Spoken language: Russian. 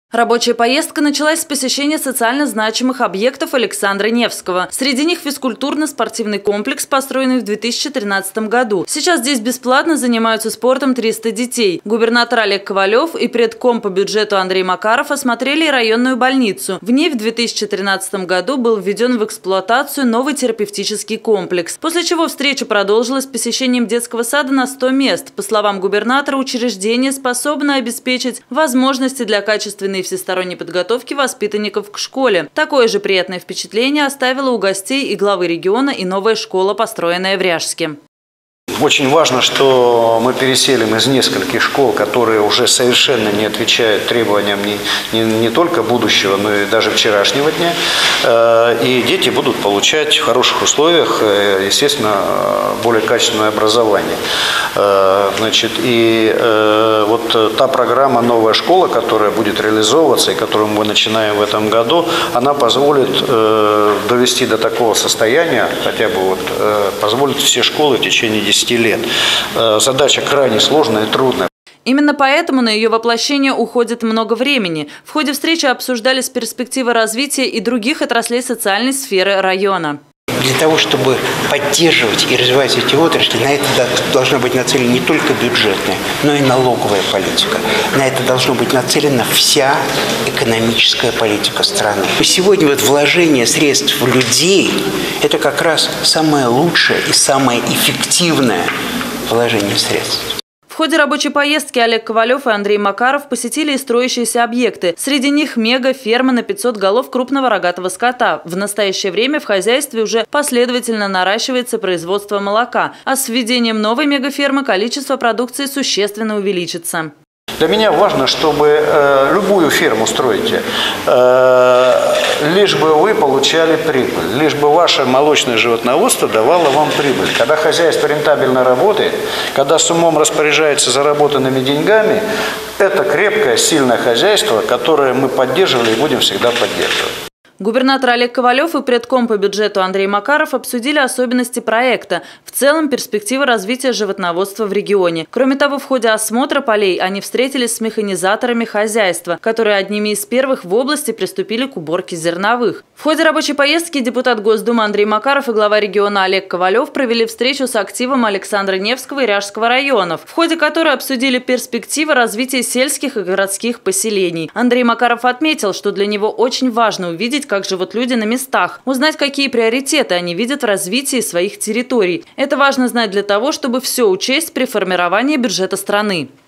Рабочая поездка началась с посещения социально значимых объектов Александра Невского. Среди них физкультурно-спортивный комплекс, построенный в 2013 году. Сейчас здесь бесплатно занимаются спортом 300 детей. Губернатор Олег Ковалев и предком по бюджету Андрей Макаров осмотрели и районную больницу. В ней в 2013 году был введен в эксплуатацию новый терапевтический комплекс. После чего встреча продолжилась посещением детского сада на 100 мест. По словам губернатора, учреждение способно обеспечить возможности для качественной и всесторонней подготовки воспитанников к школе. Такое же приятное впечатление оставила у гостей и главы региона и новая школа, построенная в Ряжске. Очень важно, что мы переселим из нескольких школ, которые уже совершенно не отвечают требованиям не только будущего, но и даже вчерашнего дня. И дети будут получать в хороших условиях, естественно, более качественное образование. Вот та программа «Новая школа», которая будет реализовываться и которую мы начинаем в этом году, она позволит довести до такого состояния, хотя бы позволит все школы в течение 10 лет. Задача крайне сложная и трудная. Именно поэтому на ее воплощение уходит много времени. В ходе встречи обсуждались перспективы развития и других отраслей социальной сферы района. Для того, чтобы поддерживать и развивать эти отрасли, на это должна быть нацелена не только бюджетная, но и налоговая политика. На это должна быть нацелена вся экономическая политика страны. И сегодня вложение средств в людей – это как раз самое лучшее и самое эффективное вложение средств. В ходе рабочей поездки Олег Ковалев и Андрей Макаров посетили и строящиеся объекты. Среди них мега-ферма на 500 голов крупного рогатого скота. В настоящее время в хозяйстве уже последовательно наращивается производство молока, а с введением новой мегафермы количество продукции существенно увеличится. Для меня важно, чтобы любую ферму строите, лишь бы вы получали прибыль, лишь бы ваше молочное животноводство давало вам прибыль. Когда хозяйство рентабельно работает, когда с умом распоряжается заработанными деньгами, это крепкое, сильное хозяйство, которое мы поддерживали и будем всегда поддерживать. Губернатор Олег Ковалев и предком по бюджету Андрей Макаров обсудили особенности проекта, в целом перспективы развития животноводства в регионе. Кроме того, в ходе осмотра полей они встретились с механизаторами хозяйства, которые одними из первых в области приступили к уборке зерновых. В ходе рабочей поездки депутат Госдумы Андрей Макаров и глава региона Олег Ковалев провели встречу с активом Александра Невского и Ряжского районов, в ходе которой обсудили перспективы развития сельских и городских поселений. Андрей Макаров отметил, что для него очень важно увидеть, как живут люди на местах, узнать, какие приоритеты они видят в развитии своих территорий. Это важно знать для того, чтобы все учесть при формировании бюджета страны.